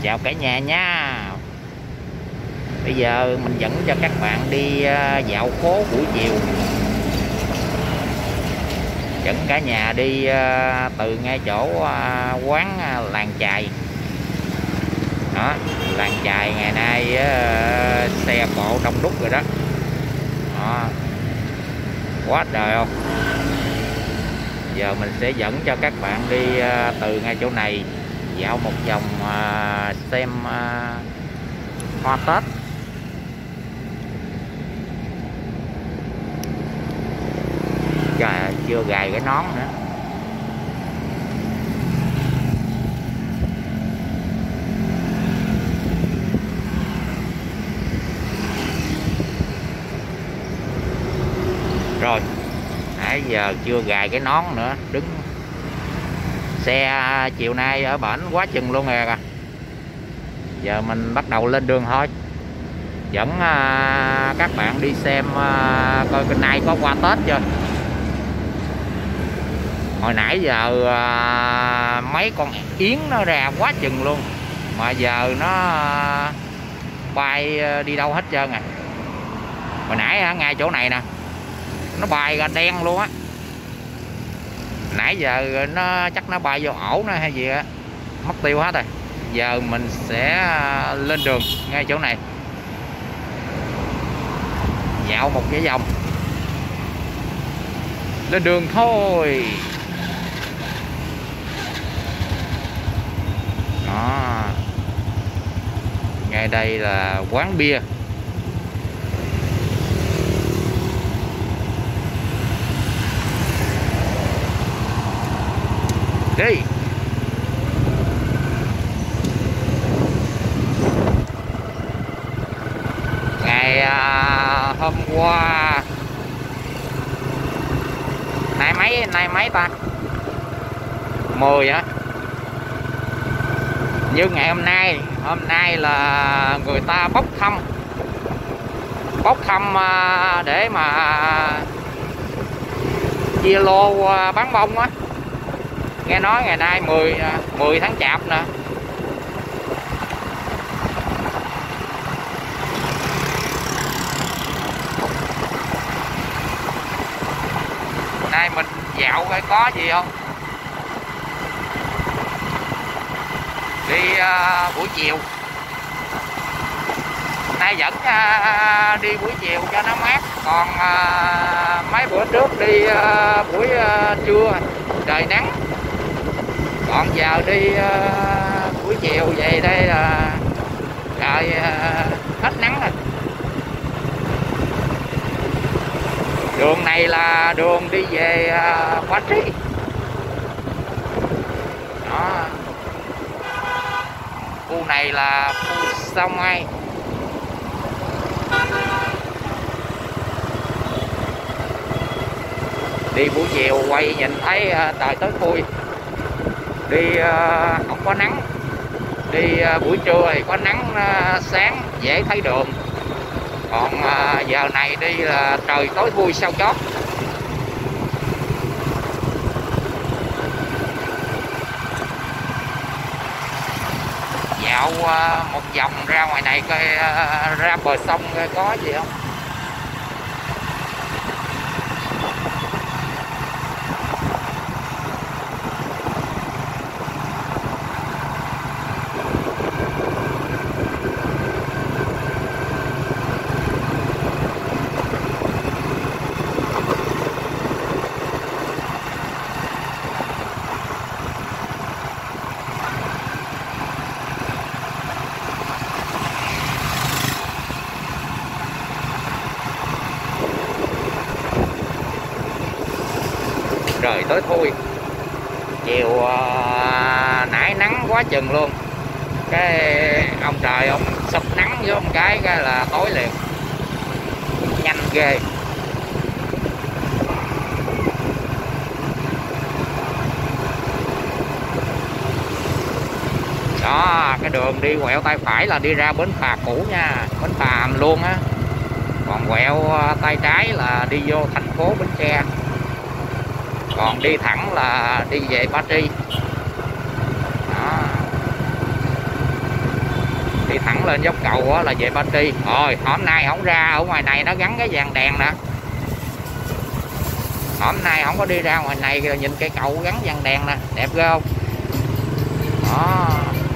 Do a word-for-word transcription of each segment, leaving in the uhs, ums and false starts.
Chào cả nhà nha. Bây giờ mình dẫn cho các bạn đi dạo phố buổi chiều. Dẫn cả nhà đi từ ngay chỗ quán Làng Chài. Đó, Làng Chài ngày nay xe cộ đông đúc rồi đó. Đó, quá trời không. Giờ mình sẽ dẫn cho các bạn đi từ ngay chỗ này dạo một vòng xem hoa Tết. Trời ơi, chưa gài cái nón nữa. Rồi, nãy giờ chưa gài cái nón nữa. Đứng xe chiều nay ở bển quá chừng luôn rồi kìa. Giờ mình bắt đầu lên đường thôi. Dẫn à, các bạn đi xem à, coi cái nay có qua Tết chưa. Hồi nãy giờ à, mấy con yến nó ra quá chừng luôn. Mà giờ nó à, bay đi đâu hết trơn à. Hồi nãy à, ngay chỗ này nè, nó bay ra đen luôn á. Nãy giờ nó chắc nó bay vô ổ nó hay gì á, mất tiêu hết rồi. Giờ mình sẽ lên đường ngay chỗ này, dạo một cái vòng, lên đường thôi. Đó, ngay đây là quán bia. Đi. Ngày à, hôm qua nay mấy nay mấy ta mười hả? Như ngày hôm nay hôm nay là người ta bốc thăm bốc thăm à, để mà chia lô à, bán bông á. Nghe nói ngày nay mười tháng Chạp nè. Nay mình dạo coi có gì không. Đi uh, buổi chiều. Nay dẫn uh, đi buổi chiều cho nó mát. Còn uh, mấy bữa trước đi uh, buổi uh, trưa trời nắng. Còn giờ đi uh, buổi chiều về đây là trời uh, hết nắng rồi. Đường này là đường đi về uh, Ba Tri. Đó. Khu này là khu Sao Mai. Đi buổi chiều quay nhìn thấy uh, trời tối thui. Đi uh, không có nắng. Đi uh, buổi trưa thì có nắng uh, sáng dễ thấy đường. Còn uh, giờ này đi là trời tối thui sao chót. Dạo uh, một vòng ra ngoài này coi uh, ra bờ sông coi có gì không. Trời tối thui. Chiều uh, nãy nắng quá chừng luôn. Cái ông trời ông sụp nắng với một cái cái là tối liền. Nhanh ghê. Đó, cái đường đi quẹo tay phải là đi ra bến phà cũ nha, bến phà Hàm Luông á. Còn quẹo tay trái là đi vô thành phố Bến Tre. Còn đi thẳng là đi về Ba Tri. Đó. thẳng lên dốc cầu á là về Ba Tri. Rồi hôm nay không ra ở ngoài này nó gắn cái vàng đèn nè, hôm nay không có đi ra ngoài này nhìn cây cầu gắn vàng đèn nè, đẹp ghê không đó.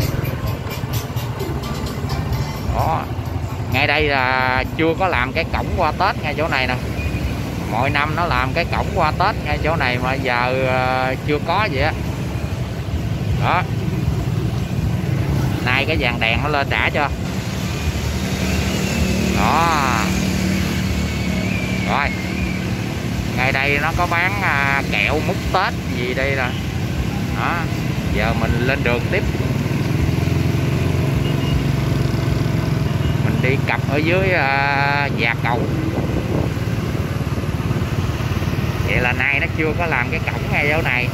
Đó, ngay đây là chưa có làm cái cổng qua Tết ngay chỗ này nè, mỗi năm nó làm cái cổng qua Tết ngay chỗ này mà giờ uh, chưa có vậy á. Đó, nay cái vàng đèn nó lên đã cho đó. Rồi ngay đây nó có bán uh, kẹo mứt Tết gì đây nè đó. Giờ mình lên đường tiếp, mình đi cặp ở dưới uh, Già Cầu. Vậy là nay nó chưa có làm cái cổng ngay chỗ này,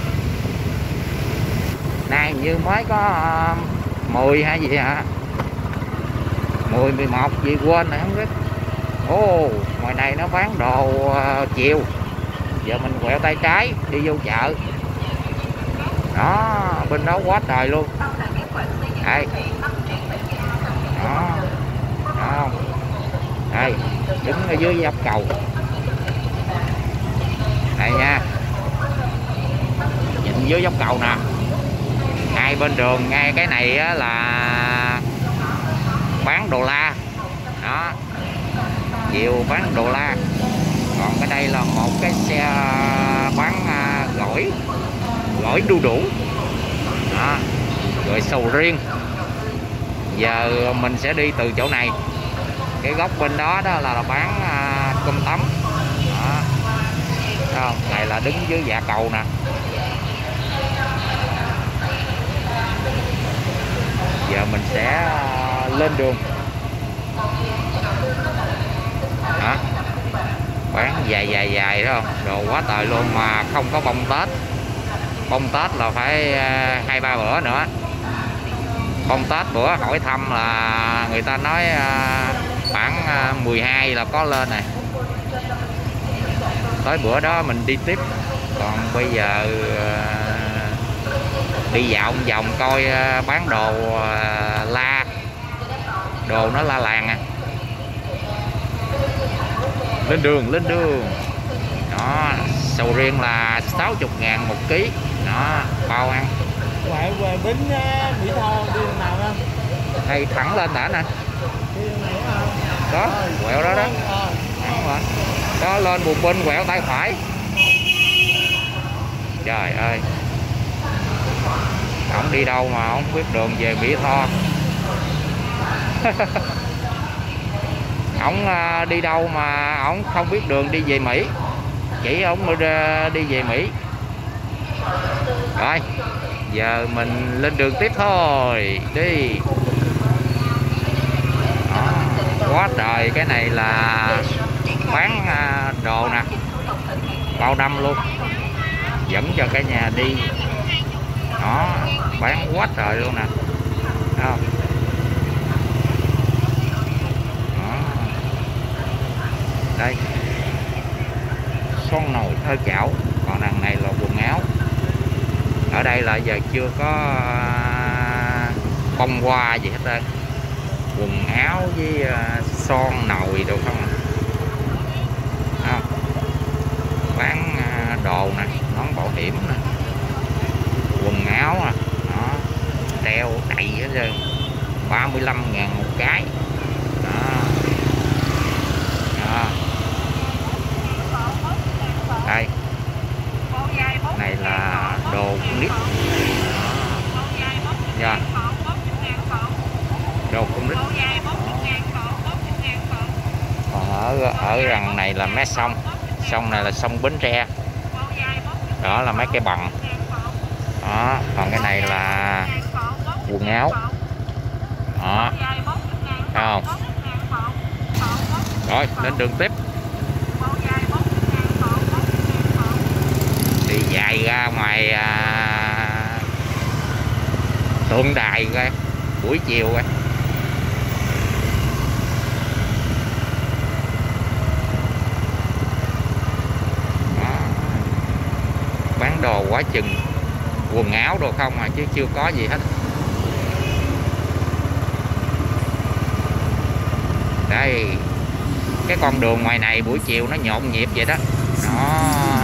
nay như mới có uh, mười hay gì hả, mười mười một gì quên rồi không biết. Ồ, ngoài này nó bán đồ uh, chiều. Giờ mình quẹo tay trái đi vô chợ đó, bên đó quá trời luôn đây đó, đó. Đây đứng ở dưới dốc cầu đây nha, nhìn dưới dốc cầu nè, hai bên đường ngay cái này á là bán đồ la đó, chiều bán đồ la, còn cái đây là một cái xe bán uh, gỏi gỏi đu đủ đó, rồi sầu riêng. Giờ mình sẽ đi từ chỗ này, cái góc bên đó đó là, là bán uh, cơm tấm đó. Không, này là đứng dưới Dạ Cầu nè. Giờ mình sẽ uh, lên đường đó, bán dài dài dài đó không, đồ quá trời luôn mà không có bông Tết. Bông Tết là phải uh, hai ba bữa nữa. Bông Tết bữa hỏi thăm là người ta nói uh, khoảng uh, mười hai là có lên này, tới bữa đó mình đi tiếp. Còn bây giờ uh, đi dạo một vòng coi uh, bán đồ uh, la, đồ nó la làng à. Lên đường, lên đường đó, sầu riêng là sáu mươi ngàn một ký đó, bao ăn. Ngoài về bến Mỹ Tho đi nào không? Hay thẳng lên đã nè, đó quẹo đó đó, đó, đó lên Bùi Binh quẹo tay phải. Trời ơi, ông đi đâu mà không biết đường về Mỹ Tho. Ông đi đâu mà ông không biết đường đi về Mỹ, chỉ ông đi về Mỹ. Rồi giờ mình lên đường tiếp thôi, đi đó, quá trời. Cái này là bán đồ nè, bao năm luôn, dẫn cho cả nhà đi đó, bán quá trời luôn nè. Thấy không? Đây, son nồi thơ chảo, còn đằng này là quần áo. Ở đây là giờ chưa có bông hoa gì hết trơn, quần áo với son nồi đồ không à. Không, bán đồ nè, nón bảo hiểm nè, quần áo nè, đó, đeo đầy hết trơn, ba mươi lăm ngàn một cái đó. Đó. Đây, này là đồ nít nha, đồ con nít. Còn ở ở gần này là mé sông, sông này là sông Bến Tre, đó là mấy cái bằng đó. Còn cái này là quần áo đó, thấy không? Rồi lên đường tiếp, đi dài ra ngoài à, tượng đài coi buổi chiều coi. Bán đồ quá chừng, quần áo đồ không à chứ chưa có gì hết. Đây, cái con đường ngoài này buổi chiều nó nhộn nhịp vậy đó. Đó,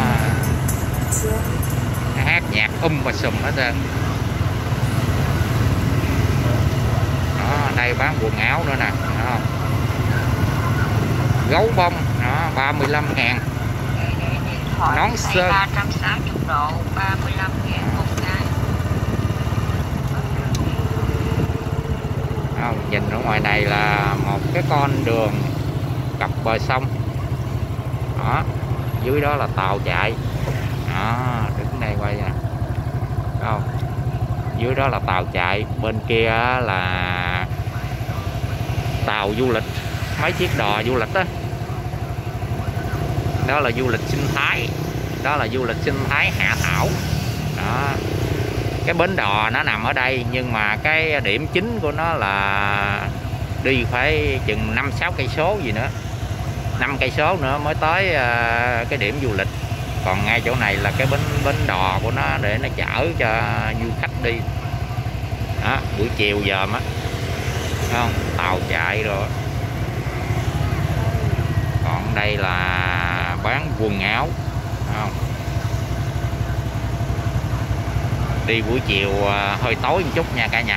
nó hát nhạc um và sùm hết trơn. Đó, đây bán quần áo nữa nè. Đó, gấu bông đó, ba mươi lăm ngàn. Nón sơn ba trăm sáu mươi độ, ba mươi lăm ngàn một cái. Không, nhìn ở ngoài này là một cái con đường cặp bờ sông. Đó, dưới đó là tàu chạy. Đó, đứng đây quay nè. Không, dưới đó là tàu chạy, bên kia là tàu du lịch, mấy chiếc đò du lịch đó. Đó là du lịch sinh thái, đó là du lịch sinh thái Hạ Thảo. Đó, cái bến đò nó nằm ở đây, nhưng mà cái điểm chính của nó là đi phải chừng năm sáu cây số gì nữa, năm cây số nữa mới tới cái điểm du lịch. Còn ngay chỗ này là cái bến bến đò của nó để nó chở cho du khách đi. Đó, buổi chiều giờ á, không, tàu chạy rồi. Còn đây là bán quần áo, không? Đi buổi chiều hơi tối một chút nha cả nhà,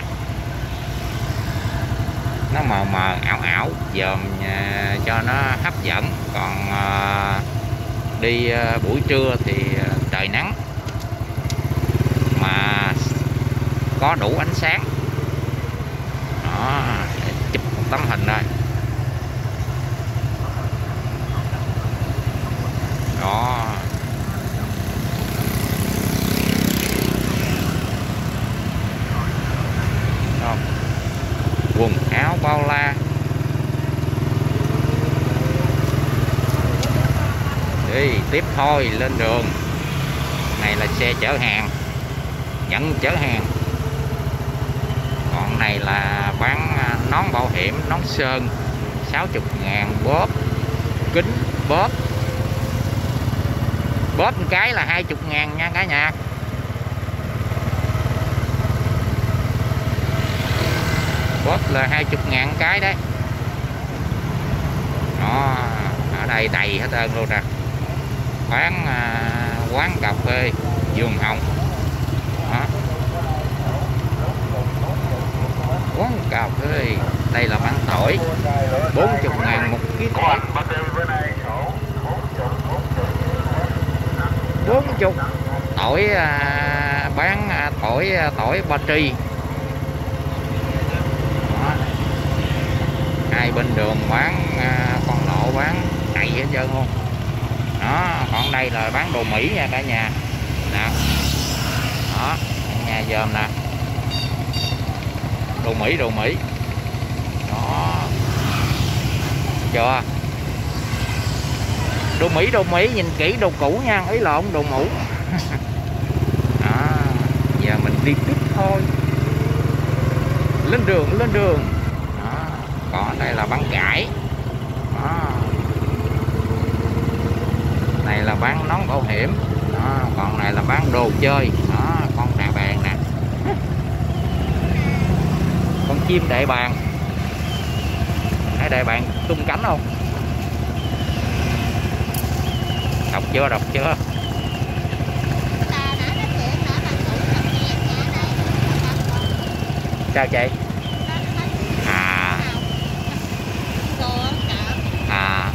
nó mờ mờ ảo ảo dòm cho nó hấp dẫn. Còn đi buổi trưa thì trời nắng mà có đủ ánh sáng. Đó, để chụp một tấm hình đây. Đó, đó, quần áo bao la. Đi tiếp thôi, lên đường. Này là xe chở hàng, nhận chở hàng. Còn này là bán nón bảo hiểm, nón sơn, sáu mươi ngàn, bóp, kính bóp. Bóp một cái là hai mươi ngàn nha cả nhà. Bóp là hai mươi ngàn cái đấy. Đó, ở đây đầy hết trơn luôn nè. Bán à, quán cà phê Vườn Hồng. Đó, quán cà phê. Đây là bán tỏi, bốn mươi ngàn một ký tỏi. bốn mươi. Tỏi à, bán à, tỏi à, tỏi ba tri. Đó, hai bên đường bán à, con lộ bán đầy hết trơn luôn. Đó, còn đây là bán đồ Mỹ nha cả nhà nè. Đó, nhà dòm nè, đồ Mỹ, đồ Mỹ. Đó, chưa, đồ Mỹ, đồ Mỹ, nhìn kỹ đồ cũ nha, ý lộn, đồ mũ. Đó, giờ mình đi tiếp thôi, lên đường, lên đường. Đó, còn đây là bán cải. Đó, này là bán nón bảo hiểm. Đó, còn này là bán đồ chơi. Đó, con đại bàng nè, con chim đại bàng. Thấy đại bàng tung cánh không? Đọc chưa, đọc chưa? Sao chị? À, à,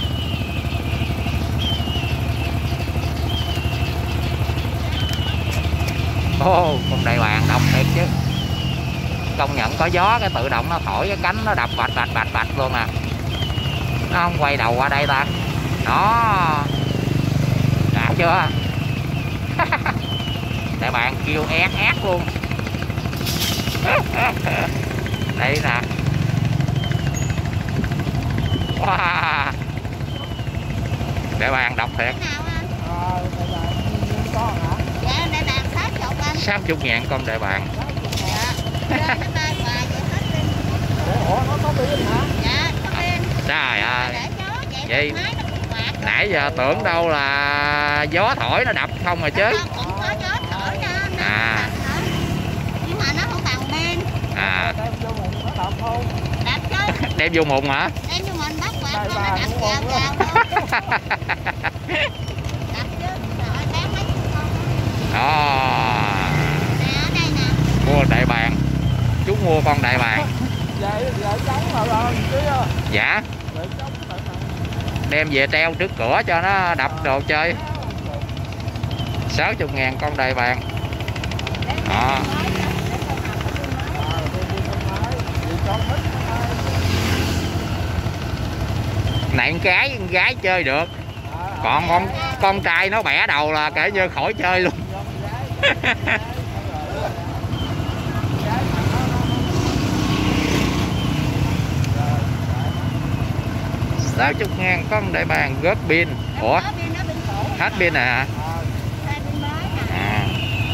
ô, oh, con đại bàng đọc thiệt chứ. Công nhận có gió cái tự động nó thổi cái cánh nó đập bạch bạch bạch bạch luôn nè. Nó không quay đầu qua đây ta. Đó, đã chưa? Đại bàng kêu ét ét luôn. Đây nè. Wow, đại bàng đọc thiệt. sáu mươi ngàn con đại bàng. Ủa, nó có pin hả? Dạ, có pin. Trời ơi, vậy nãy giờ tưởng đâu là gió thổi nó đập không rồi chứ. Cũng có gió thổi ra. À, nhưng mà nó không bằng pin. à, Đập chứ. đem vô mùng hả? Đem vô vàng cũng ngon quá. Đó. Mua đại bàng. Chú mua con đại bàng. Vậy vậy trống mà lên chứ. Dạ. Đem về treo trước cửa cho nó đập đồ chơi. sáu mươi ngàn con đại bàng. Đó. Này con gái con gái chơi được. Còn con con trai nó bẻ đầu là kể như khỏi chơi luôn. sáu mươi ngàn con đại bàng góp pin. Ủa hết pin à? À.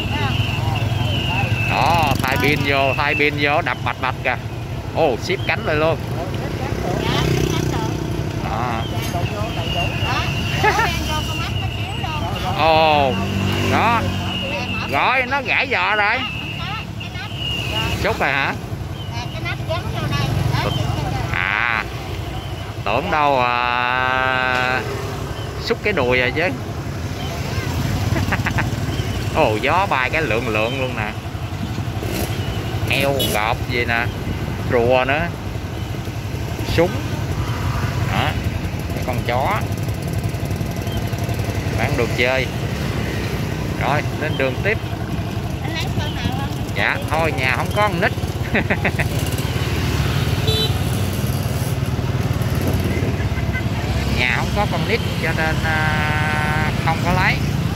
Đó thay pin vô, thay pin vô đập bạch bạch kìa. Ồ ship cánh lại luôn. Đó. Ồ đó rồi nó gãy giò rồi. Xúc rồi hả? À tưởng đâu à, xúc cái đùi rồi chứ. Ồ gió bay cái lượng lượng luôn nè. Heo gọt gì nè, rùa nữa, súng đó, cái con chó bán đồ chơi. Rồi lên đường tiếp. Dạ thôi nhà không có con nít. Nhà không có con nít cho nên à, không có lấy.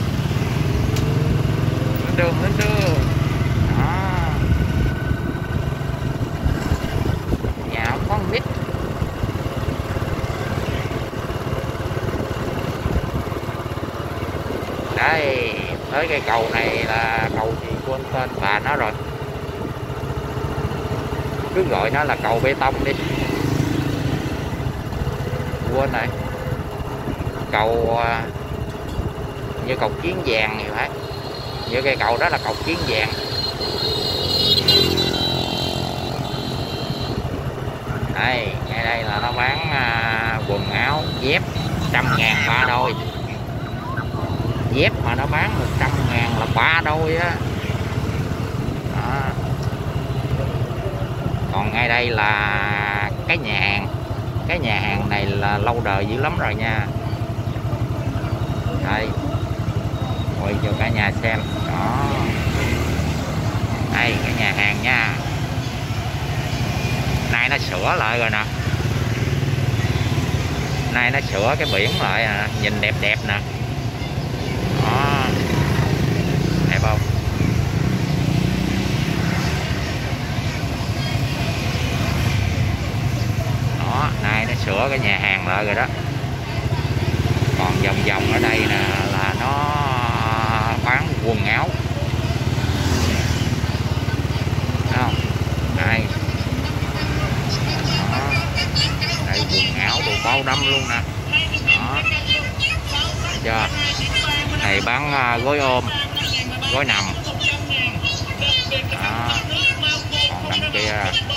Lên đường lên đường. Đó. Nhà không có con nít. Đây tới cái cầu này là cầu gì quên tên bà nó rồi, cứ gọi nó là cầu bê tông đi, quên này. Cầu như cầu Kiến Vàng thì phải, như cái cầu đó là cầu Kiến Vàng. Đây ngay đây là nó bán à, quần áo dép trăm ngàn ba đôi. Dép mà nó bán một trăm ngàn là ba đôi á. Đó. Còn ngay đây là cái nhà hàng. Cái nhà hàng này là lâu đời dữ lắm rồi nha. Đây quay cho cả nhà xem. Đó. Đây cái nhà hàng nha. Nay nó sửa lại rồi nè. Nay nó sửa cái biển lại nè, nhìn đẹp đẹp nè. Đó. Đẹp không? Đó, nay nó sửa cái nhà hàng lại rồi đó. Còn vòng vòng ở đây nè là nó bán quần áo. Thấy không? Đây. Đó. Đây quần áo đồ bao năm luôn nè. Đó. Thấy chưa? Này bán uh, gối ôm, gối nằm. Đó. Còn đằng kia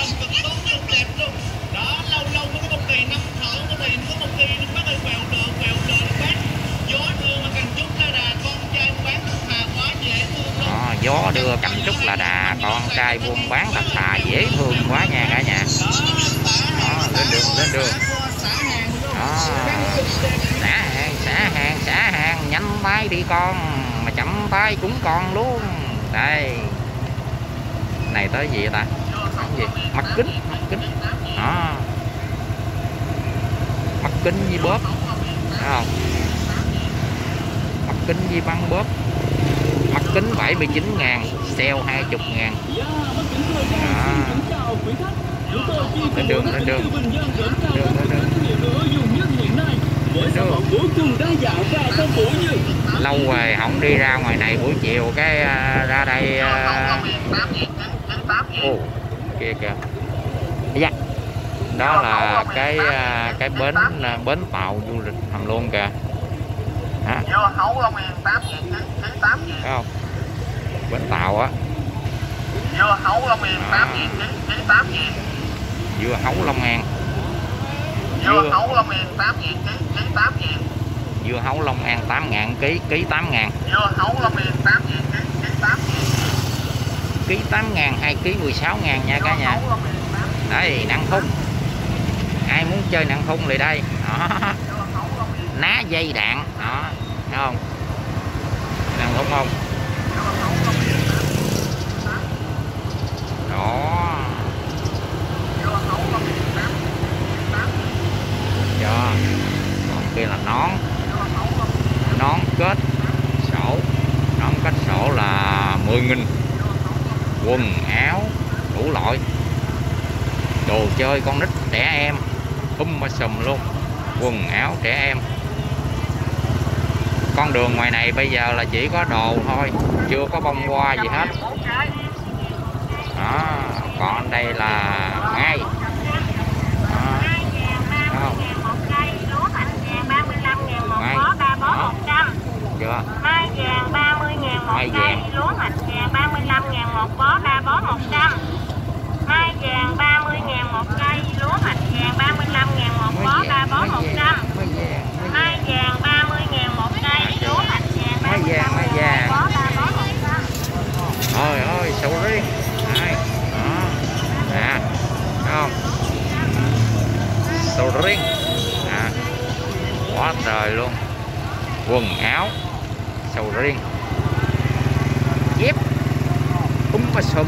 đó, gió đưa cầm trúc là đà, con trai buôn bán thật thà dễ thương quá nha cả nhà. Đó, lên đường lên đường. Đó. Xả hàng xả hàng xả hàng, nhanh tay đi con, mà chậm tay cũng con luôn. Đây này tới gì vậy ta? Cái gì? Mắt kính, mắt kính. Đó. Mắt kính với bóp. Thấy không? Mắt kính với băng bóp. Mắt kính bảy mươi chín ngàn, sale hai mươi ngàn. Đó. Lên đường, lên đường. Đường, lên đường. Lâu rồi không đi ra ngoài này, buổi chiều cái uh, ra đây uh... oh, kia kìa. Dạ. Đó là cái uh, cái bến uh, bến tàu du lịch Hàm Luông kìa. Hả? Thấy không? Bến tàu á. Dưa hấu Long An tám ngàn ký, tám ngàn. Dưa hấu Long An. Dưa hấu Long An tám ngàn ký, ký tám ngàn. Dưa hấu Long An tám ngàn ký, ký tám ngàn. Dưa hấu Long An tám ngàn ký, ký tám ngàn. Ký tám ngàn, hai ký mười sáu ngàn nha cả nhà. Đây, nặng thun. Ai muốn chơi nặng thun lại đây. Đó. Ná dây đạn. Đó, thấy không? Nặng thun không? Đó. Cho. Còn kia là nón. Nón kết sổ. Nón kết sổ là mười nghìn. Quần áo đủ loại, đồ chơi con nít trẻ em um mà sùm luôn, quần áo trẻ em. Con đường ngoài này bây giờ là chỉ có đồ thôi, chưa có bông hoa gì hết. Đó, còn đây là ngay. Đó. Không? Ngay. Đó. Chưa? Mai vàng ba mươi ngàn một cây, lúa mạch vàng ba mươi lăm ngàn một bó, ba bó một trăm. Mai vàng ba mươi ngàn một cây, lúa mạch vàng ba mươi lăm ngàn một bó, ba bó một trăm. Mai vàng ba mươi ngàn một cây, lúa mạch vàng ba mươi lăm ngàn một bó, ba bó một trăm. Ôi ôi, sầu riêng. Đây. Đó. Nè. Thấy không? Sầu riêng. À. Quá trời luôn. Quần áo sầu riêng, dép túm ba sum,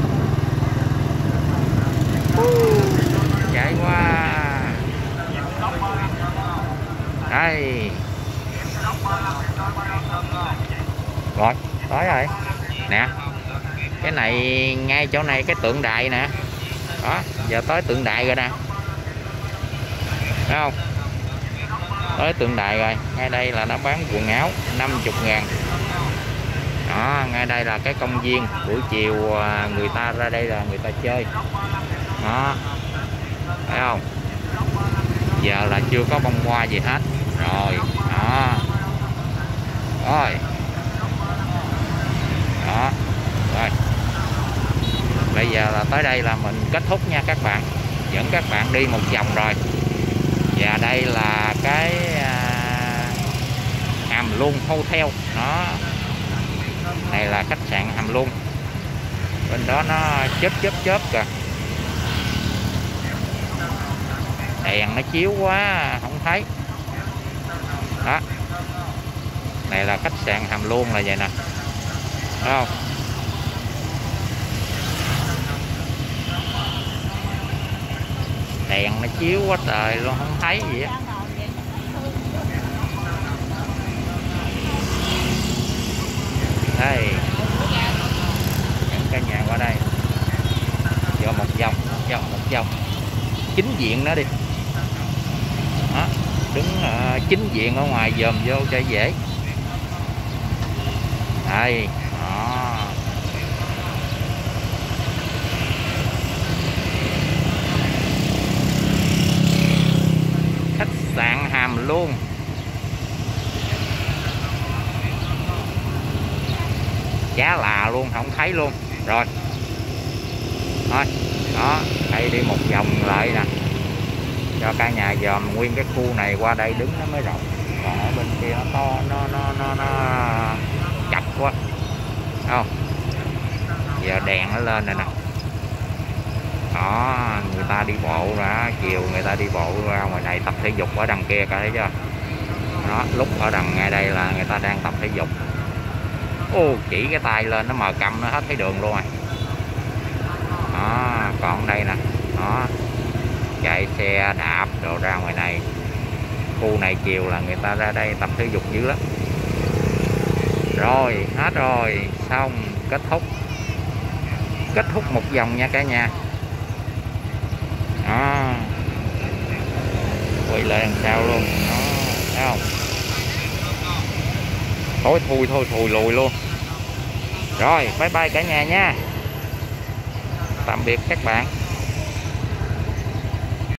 chạy qua đây rồi, tới rồi nè. Cái này ngay chỗ này cái tượng đài nè. Đó, giờ tới tượng đài rồi nè, thấy không? Tới tượng đài rồi. Ngay đây là nó bán quần áo năm mươi ngàn. Đó, ngay đây là cái công viên, buổi chiều người ta ra đây là người ta chơi. Đó, thấy không? Giờ là chưa có bông hoa gì hết. Rồi, đó. Rồi. Đó. Rồi. Bây giờ là tới đây là mình kết thúc nha các bạn. Dẫn các bạn đi một vòng rồi. Và đây là cái à, Hàm Luông Hotel. Đó. Này là khách sạn Hàm Luông. Bên đó nó chớp chớp chớp kìa. Đèn nó chiếu quá không thấy. Đó. Này là khách sạn Hàm Luông là vậy nè. Thấy không? Đèn nó chiếu quá trời luôn không thấy gì á. Đây, cả nhà qua đây, vô một vòng, một vòng, một vòng, chính diện nó đi. Đó, đứng uh, chính diện ở ngoài dòm vô cho dễ. Đây, đó. Khách sạn Hàm Luông. Giá là luôn không thấy luôn. Rồi thôi đó, đây đi một vòng lại nè cho cả nhà dòm nguyên cái khu này. Qua đây đứng nó mới rộng, còn ở bên kia nó to, nó nó nó nó chặt quá không. Giờ đèn nó lên này nè. Đó, người ta đi bộ ra, chiều người ta đi bộ ra ngoài này tập thể dục ở đằng kia cả, thấy chưa? Đó, lúc ở đằng ngay đây là người ta đang tập thể dục. Ô, chỉ cái tay lên nó mờ cầm nó hết thấy đường luôn rồi. Đó, còn đây nè. Đó, chạy xe đạp đồ ra ngoài này. Khu này chiều là người ta ra đây tập thể dục dữ lắm. Rồi, hết rồi, xong, kết thúc. Kết thúc một vòng nha cả nhà. Đó, quay lại đằng sau luôn. Đó, thấy không? Thôi thui thôi thùi lùi luôn. Rồi, bye bye cả nhà nha. Tạm biệt các bạn.